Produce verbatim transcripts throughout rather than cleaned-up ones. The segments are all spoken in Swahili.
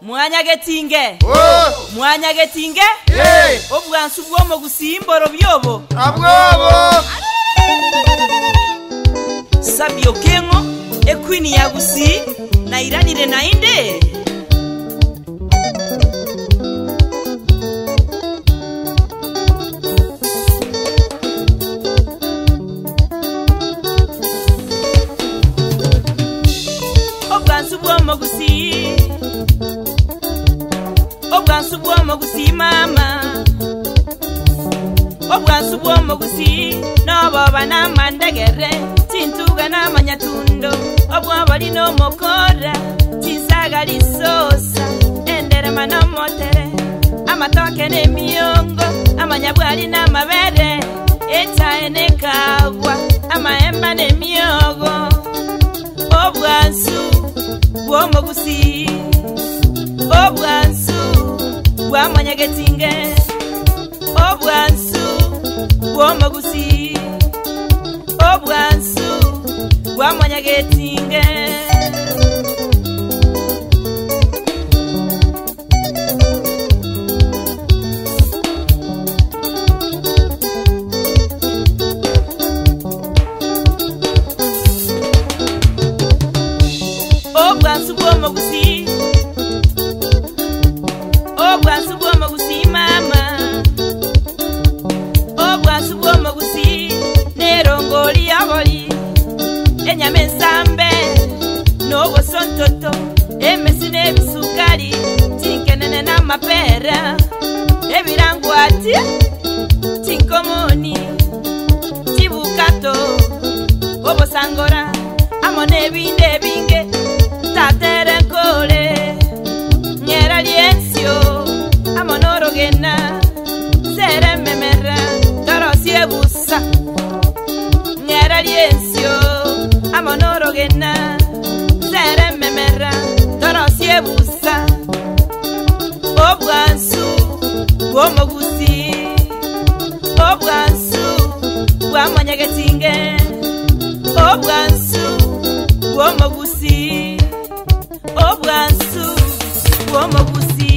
Mwanya getinge. Oh. Mwanya getinge. Hey. Obwansu bwomo gusimboro byobo. Abwobo. Sabio kengo ekwini ya gusi na iranire na inde. Obwansu bwomo gusi. Obwansu bwomo gusi mama. Obwansu bwomo gusi no baba na mandegere tintuga na manyatundo obwabo lino mokora tinsaga lisosa endere mano motere amatoke ne miongo amanyabwali na mabere eta enekagwa amaemba ne miogo obwansu bwomo gusi obwansu bwamanyagetinge obwansu bwomo gusi obwansu bwamanyagetinge obwansu bwomo gusi obwansu bwomo gusi mama obwansu bwomo gusi nerongoli aboli enyame nsambe n'obosontoto emesi n'ebisukali tinkenene n'amapera ebirangwati tinkomoni tibukato obosangora amo n'ebinde ebinge tatere nkole nyera liensio amo n'orogena sere memera torosie busa nyera liensio amo n'orogena sere memera torosie busa obwansu bwomo gusi obwansu bwamanyagetinge obwansu bwomo gusi obwansu bwomo gusi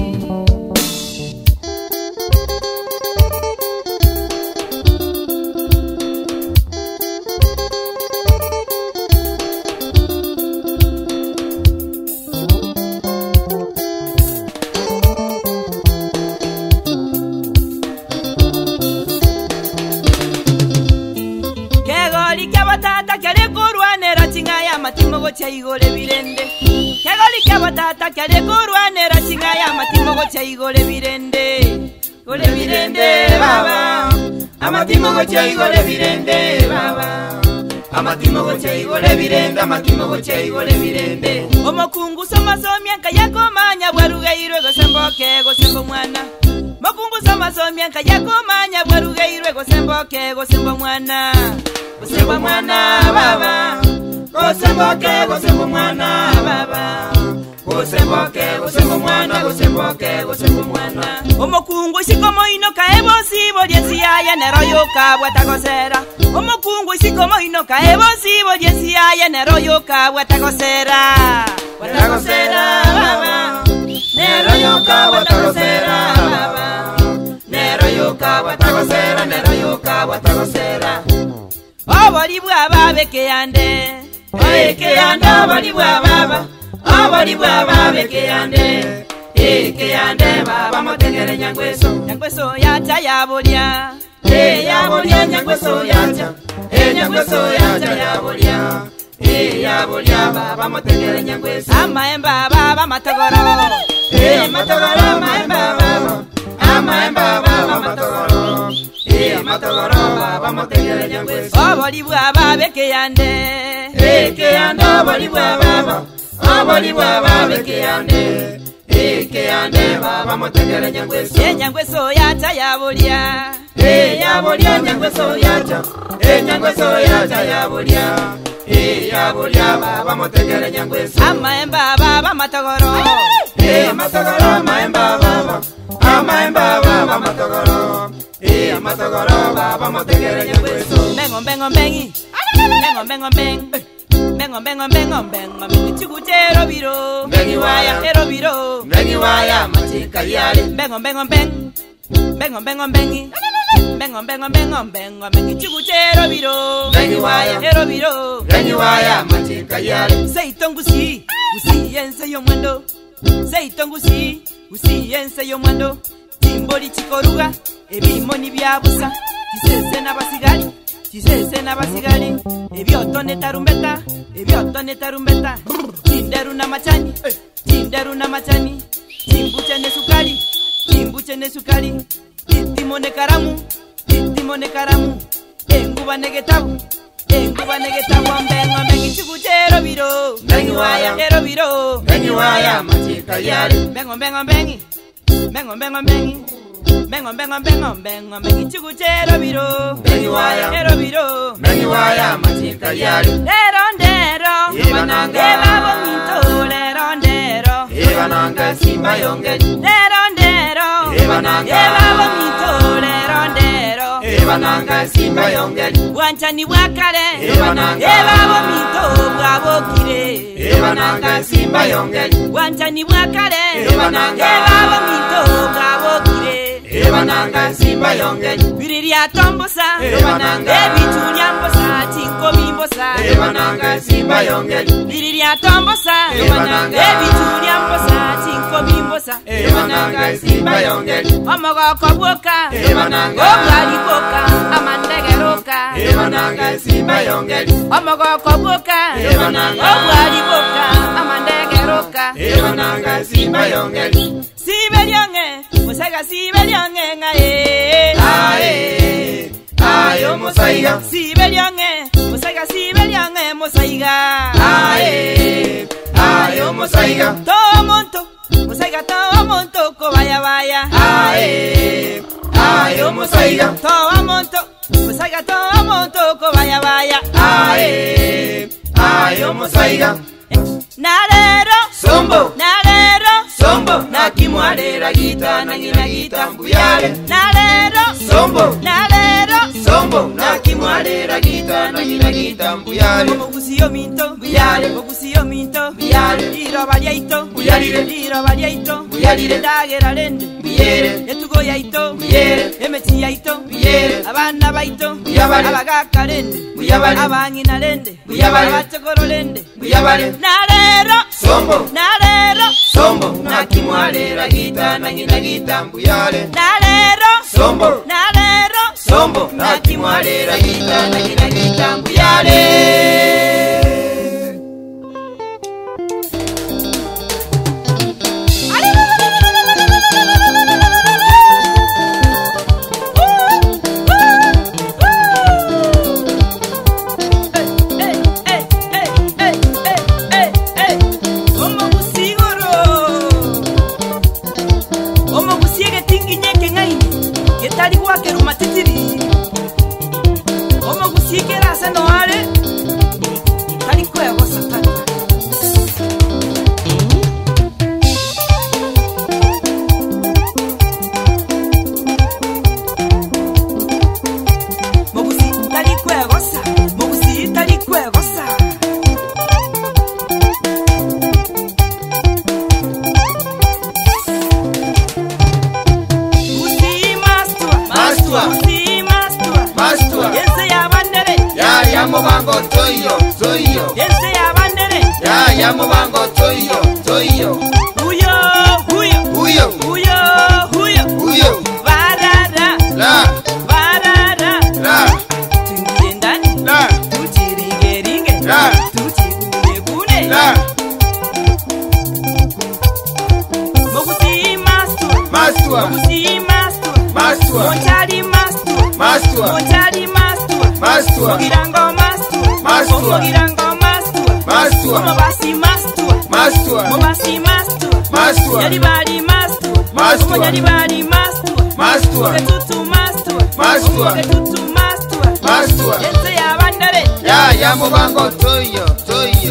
Batata kale kurwanera chingaya matimogo chaigole birende kegoli ke batata kale kurwanera chingaya matimogo chaigole birende gole birende baba amatimogo chaigole birende baba amatimogo chaigole birende amatimogo chaigole birende omokungu somasomya kayakomanya bwarugairwe gosemboke gosembo mwana mokungu somasomya kayakomanya bwarugairwe gosemboke gosembo mwana Gosembo mwana baba, gosemboke, gosembo mwana baba, gosemboke, gosembo mwana, gosemboke, gosembo mwana. Omokungu sikomo inoka ebosi bojensi aya nero yoka bwatagosera. Omokungu sikomo inoka ebosi bojensi aya nero yoka bwatagosera. Bwatagosera baba, nero yoka bwatagosera baba, nero yoka bwatagosera, nero yoka bwatagosera. Oboli bwaba bekeyande ekeyande oboli bwaba oboli bwaba bekeyande ekeyande baba motegere nyangweso nyangweso yacha yabolya e yabolya nyangweso yacha e nyangweso yacha yabolya e yabolya baba motegere nyangweso amaemba baba matogoro e matogoro maemba baba amaemba baba matogoro e matogoro baba motegere nyangweso oboli bwaba bekeyande ekeyande oboli bwaba oboli bwaba bekeyande ekeyande baba motegere nyangweso e nyangweso yacha yabolya e yabolya nyangweso yacha e nyangweso yacha yabolya e yabolya baba motegere nyangweso amaemba baba matogoro e matogoro maemba baba amaemba baba matogoro e matogoro baba motegere nyangweso bengo bengo bengi bengo bengo beng Bengo bengo bengo bengo mengi chukutero biro. Bengi waya ero biro. Bengi waya matika yale. Bengo bengo beng. Bengo bengo bengi. Bengo bengo bengo bengo mengi chukutero biro. Bengi waya ero biro. Bengi waya matika yale. Say tongusi, usi yense yo mwendo. Say tongusi, usi yense yo mwendo. Timboli chikoruga, ebimoni byabusa. Tisese n'abasigari, tisese n'abasigari. Ebyoto netarumbeta, ebyoto netarumbeta. Tinderu na machani, tinderu na machani. Timbuche ne sukari, timbuche ne sukari. Titimo ne karamu, titimo ne karamu. Enguba negetabu, enguba negetabu. Mbengo mengi chukutero biro. Bengi waya ero biro. Bengi waya matika yale. Bengo bengo bengi, bengo bengo bengi. Bengo bengo bengo bengo mengi chukutero biro. Bengi waya ero biro. Bengi waya matika yale. Dero ndero, Ibananga. eba bonito. Dero ndero, Ibananga simba yonge. dero ndero, Ibananga. eba bonito. Dero ndero, Ibananga simba yonge. wanchani bwakale. Ibananga. eba bonito bwabokire. Ibananga simba yonge. wanchani bwakale. Ibananga. eba bonito bwabokire. Ibananga simba yonge. Biriria tombosa, Ibananga. ebitunya mbosa, chinko bimbosa. Ibananga simba yonge. Biriria tombosa, Ibananga. ebitunya mbosa, chinko bimbosa. Ibananga simba yonge. Omogoko bwoka, Ibananga. obwali bwoka, amandegeroka. Ibananga simba yonge. Omogoko bwoka, Ibananga. obwali bwoka, amandegeroka. Ibananga simba yonge. Siberyonge, musega siberyonge ngaye. Ae, ayo musaiga. Siberyonge, musega siberyonge musaiga. Ae, ayo musaiga. Todo monto, musaiga todo monto ko vaya vaya. Ae, ayo musaiga. Todo monto, musaiga todo monto ko vaya vaya. Ae, ayo musaiga. Narero, Sombo, narero, sombo, nakimwalera gita nangina gita mbuyale. narero, Sombo, narero. sombo, nakimwalera gita nangina gita mbuyale. Omugusiyo minto, Buyale. omugusiyo minto, Buyale. liro balyaito, Buyalire. liro balyaito, Buyalire. dagera lende, Buyere, etugo yaito, Buyere. emeti yaito, Buyere. abana baito, Buyabale. abagaka lende, Buyabale. abangina lende, Buyabale. abachokoro lende, Buyabale. narero, Sombo, narero, sombo, nakimwalera gita nangina gita mbuyale. narero, Sombo, narero, sombo, nakimwalera gita nangina gita mbuyale. Yamubango toyo, toyo. Yense ya bandere. Ya yamubango toyo, toyo. Huyo, huyo, Huyo, huyo, huyo. huyo. Barara, La, barara. la, Tuingie ndani, la, tuchiringe-ringe, la, tuchikune-kune. la. Mokusi mastua, Mastua, mokusi mastua, mastua, monchari mastua, mastua, monchari mastua, mastua, mogirango mastua, Mastua. mogirango mastua, mastua, mobasi mastua, mastua, mobasi mastua, mastua, nyaribari mastua, Mastua. nyaribari mastua, mastua, ketutu mastua, Mastua. ketutu mastua, mastua. yense ya bandere. Ya yamubango toyo, toyo.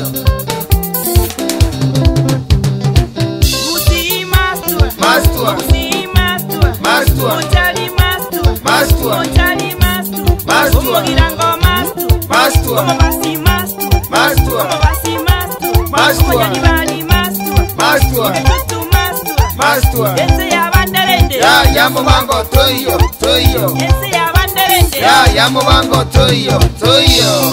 Mokusi mastua, Mastua, mokusi mastua, mastua, monchari mastua, mastua, monchari mastua, Mastua. mogirango mastua, mastua, mobasi mastua, mastua, Mastua. Nyani mastua. Mastua. Tutu mastua. Mastua. Ese ya banderende. Ya yamo bango toyo, toyo. Ese ya banderende. Ya yamo bango toyo, toyo.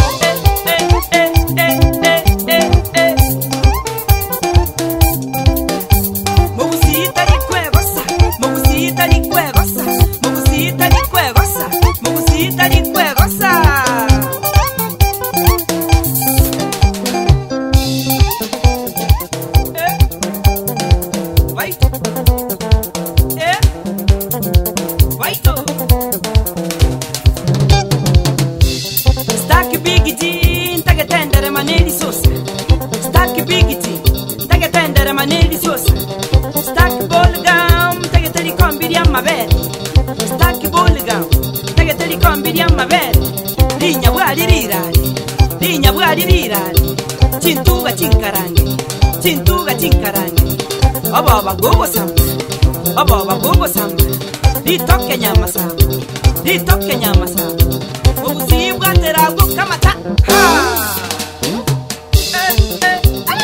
Cintuga cinkarange, cintuga cinkarange. Oba oba gogo samba, oba oba gogo samba. Ditoke nyama samba, ditoke nyama samba. Ubusibwa terago kamata. Ha! Eh eh.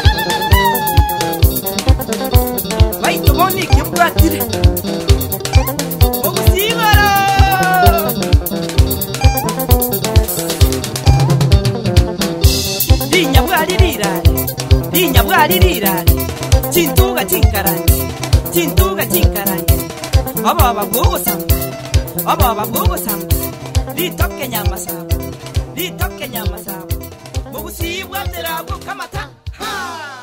Vai to boni kibwa tire. Ubusibwa. Dinya bwari rirare, dinya bwari rirare. Cintuga cinkarange, cintuga cinkarange. Oba oba gogo samba, oba oba gogo samba. Ditoke nyama samba, ditoke nyama samba. Ubusibwa terago kamata. Ha!